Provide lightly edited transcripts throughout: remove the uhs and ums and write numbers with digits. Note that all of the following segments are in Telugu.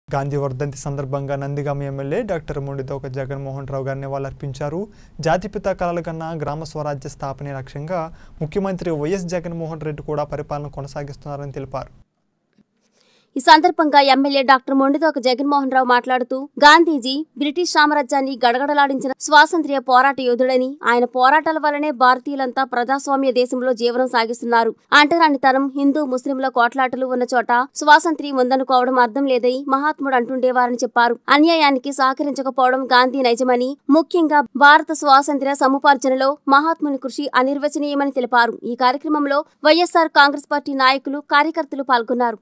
గాంధీ వర్ధంతి సందర్భంగా నందిగామ ఎమ్మెల్యే డాక్టర్ మొండితోక జగన్మోహన్ రావు గారిని నివాళులర్పించారు. జాతిపిత కలలు కన్నా గ్రామ స్వరాజ్య స్థాపనే లక్ష్యంగా ముఖ్యమంత్రి వైఎస్ జగన్మోహన్ రెడ్డి కూడా పరిపాలన కొనసాగిస్తున్నారని తెలిపారు. ఈ సందర్భంగా ఎమ్మెల్యే డాక్టర్ మొండితోక జగన్మోహన్ రావు మాట్లాడుతూ గాంధీజీ బ్రిటిష్ సామ్రాజ్యాన్ని గడగడలాడించిన స్వాతంత్ర్య పోరాట యోధుడని, ఆయన పోరాటాల వల్లనే భారతీయులంతా ప్రజాస్వామ్య దేశంలో జీవనం సాగిస్తున్నారు. అంటరానితనం, హిందూ ముస్లింల కోట్లాటలు ఉన్న చోట స్వాతంత్ర్యం ఉందనుకోవడం అర్థం లేదని మహాత్ముడు అంటుండేవారని చెప్పారు. అన్యాయానికి సహకరించకపోవడం గాంధీ నైజమని, ముఖ్యంగా భారత స్వాతంత్ర్య సముపార్జనలో మహాత్ముని కృషి అనిర్వచనీయమని తెలిపారు. ఈ కార్యక్రమంలో వైఎస్ఆర్ కాంగ్రెస్ పార్టీ నాయకులు, కార్యకర్తలు పాల్గొన్నారు.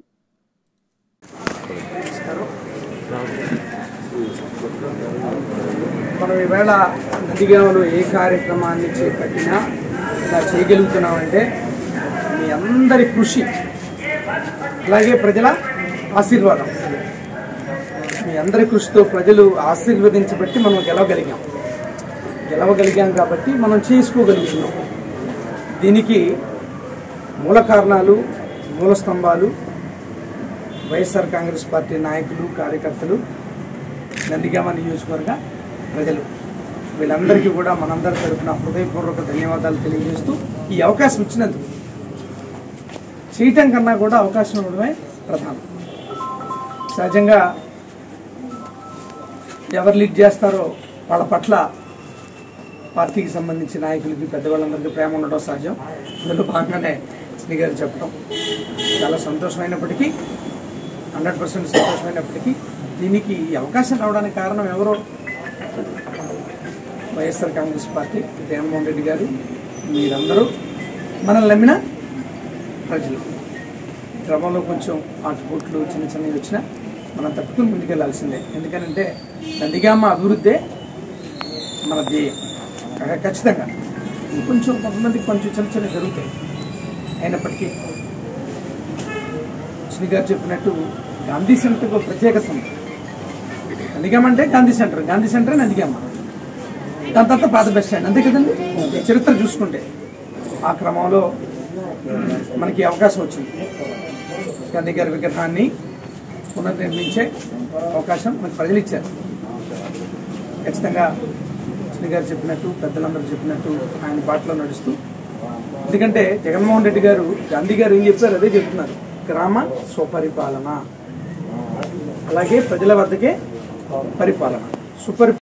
మనం ఈవేళ నందిగామలో ఏ కార్యక్రమాన్ని చేపట్టినా ఇలా చేయగలుగుతున్నామంటే మీ అందరి కృషి, అలాగే ప్రజల ఆశీర్వాదం. మీ అందరి కృషితో ప్రజలు ఆశీర్వదించబట్టి మనం గెలవగలిగాం కాబట్టి మనం చేసుకోగలుగుతున్నాం. దీనికి మూల కారణాలు, మూల స్తంభాలు వైఎస్ఆర్ కాంగ్రెస్ పార్టీ నాయకులు, కార్యకర్తలు, నందిగామ నియోజకవర్గ ప్రజలు, వీళ్ళందరికీ కూడా మనందరి తరఫున హృదయపూర్వక ధన్యవాదాలు తెలియజేస్తూ, ఈ అవకాశం ఇచ్చినందుకు, చేయటం కన్నా కూడా అవకాశం ఇవ్వడమే ప్రధానం. సహజంగా ఎవరు లీడ్ చేస్తారో వాళ్ళ పట్ల పార్టీకి సంబంధించిన నాయకులకి, పెద్దవాళ్ళందరికీ ప్రేమ ఉండడం సహజం. అందులో భాగంగానే శ్రీ గారు చెప్పడం చాలా సంతోషమైనప్పటికీ, 100% సంతోషమైనప్పటికీ, దీనికి ఈ అవకాశం రావడానికి కారణం ఎవరో వైఎస్ఆర్ కాంగ్రెస్ పార్టీ, జగన్మోహన్ రెడ్డి గారు, మీరందరూ మనల్ని నమ్మిన ప్రజలు. ఈ క్రమంలో కొంచెం ఆటుపోట్లు చిన్నవి వచ్చినా మనం తప్పుకుని ముందుకెళ్లాల్సిందే. ఎందుకనంటే నందిగామ అభివృద్ధే మన ధ్యేయం. ఖచ్చితంగా కొంచెం కొంతమందికి కొంచెం చిన్న జరుగుతాయి. అయినప్పటికీ శ్రీ గారు చెప్పినట్టు గాంధీ సెంటర్కి ఒక ప్రత్యేకత ఉంది. నందిగామ అంటే గాంధీ సెంటర్ నందిగామ, దాని తర్వాత పాత బస్ స్టాండ్, అంతే కదండి. చరిత్ర చూసుకుంటే ఆ క్రమంలో మనకి అవకాశం వచ్చింది. గాంధీ గారి విగ్రహాన్ని పునర్నిర్మించే అవకాశం మనకు ప్రజలు ఇచ్చారు. ఖచ్చితంగా శ్రీ గారు చెప్పినట్టు, పెద్దలందరూ చెప్పినట్టు ఆయన బాటలో నడుస్తూ, ఎందుకంటే జగన్మోహన్ రెడ్డి గారు, గాంధీ గారు ఏం చెప్పారు అదే చెప్తున్నారు. గ్రామ స్వపరిపాలన, అలాగే ప్రజల వద్దకే పరిపాలన,